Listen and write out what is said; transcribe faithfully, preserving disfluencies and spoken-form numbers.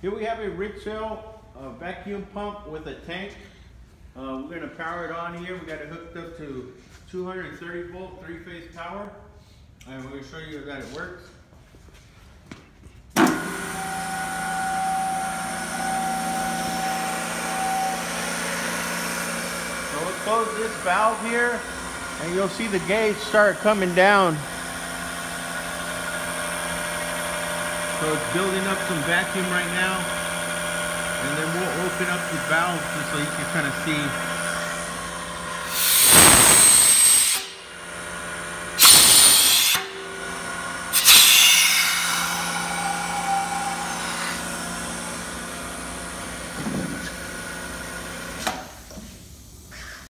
Here we have a Rotary uh, vacuum pump with a tank. Uh, we're going to power it on here. We got it hooked up to two hundred thirty volt three phase power, and we're going to show you that it works. So we'll close this valve here, and you'll see the gauge start coming down. So it's building up some vacuum right now, and then we'll open up the valve just so you can kind of see